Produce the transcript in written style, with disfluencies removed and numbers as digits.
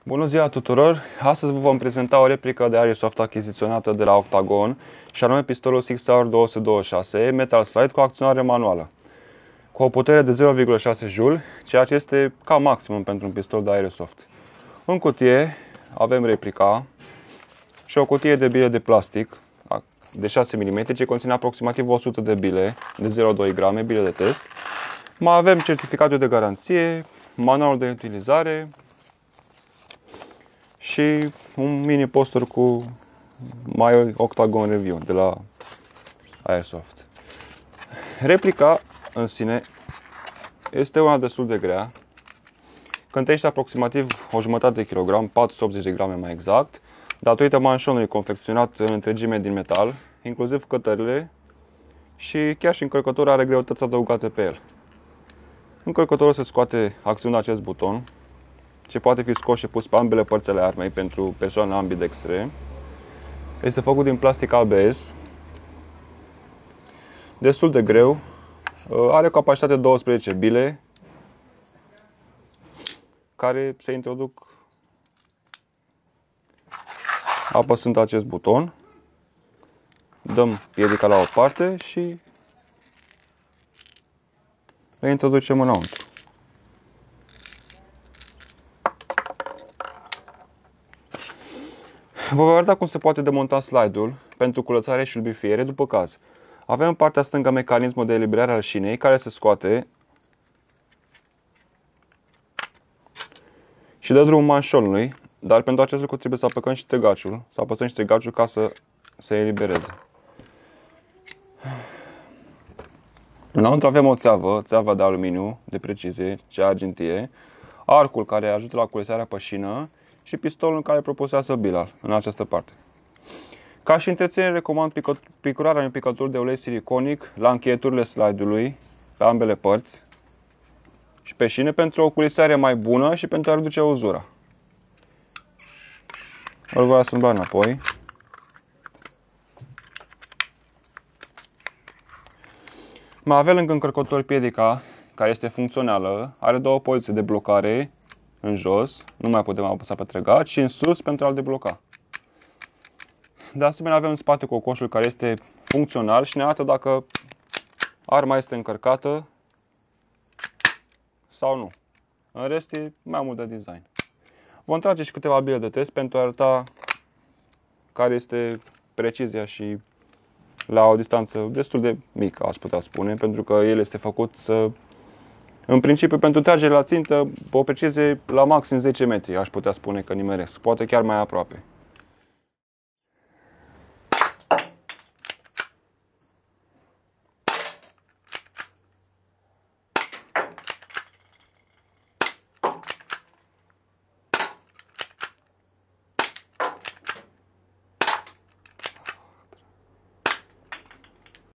Bună ziua tuturor! Astăzi vă vom prezenta o replică de Airsoft achiziționată de la Octagon, și anume pistolul Sig Sauer 226 Metal Slide cu acționare manuală, cu o putere de 0,6 Joule, ceea ce este cam maximum pentru un pistol de Airsoft. În cutie avem replica și o cutie de bile de plastic de 6 mm, ce conține aproximativ 100 de bile de 0,2 grame, bile de test. Mai avem certificatul de garanție, manualul de utilizare și un mini poster cu My Octagon Review de la Airsoft. Replica în sine este una destul de grea, cântărește aproximativ o jumătate de kilogram, 480 de grame mai exact, datorită manșonului confecționat în întregime din metal, inclusiv cătările, și chiar și încărcătorul are greutăți adăugate pe el. Încărcătorul se scoate acționând acest buton, ce poate fi scos și pus pe ambele părți ale armei pentru persoane ambidextre. Este făcut din plastic ABS, destul de greu, are capacitate 12 bile, care se introduc apăsând acest buton. Dăm piedica la o parte și le introducem înăuntru. Vă voi arăta cum se poate demonta slide-ul pentru curățare și lubrifiere după caz. Avem în partea stângă mecanismul de eliberare al șinei, care se scoate și dă drumul manșonului, dar pentru acest lucru trebuie să apăcăm și stegaciul, să apăsăm și stegaciul ca să se elibereze. Înăuntru avem o țeavă de aluminiu de precizie, cea argintie, arcul care ajută la curățarea pe șină și pistolul care propulsează bila în această parte. Ca și întreținere, recomand picurarea unui picătur de ulei siliconic la încheieturile slide-ului pe ambele părți și pe șine pentru o culisare mai bună și pentru a reduce uzura. Îl voi asambla înapoi. Mai avem lângă încărcător piedica, care este funcțională, are două poziții de blocare în jos, nu mai putem apăsa pe trăgaci, și în sus pentru a-l debloca. De asemenea avem în spate cocoșul care este funcțional și ne arată dacă arma este încărcată sau nu. În rest e mai mult de design. Vom trage și câteva bile de test pentru a arăta care este precizia și la o distanță destul de mică, aș putea spune, pentru că el este făcut în principiu pentru tragere la țintă, o precizie la maxim 10 metri, aș putea spune că nimeresc, poate chiar mai aproape.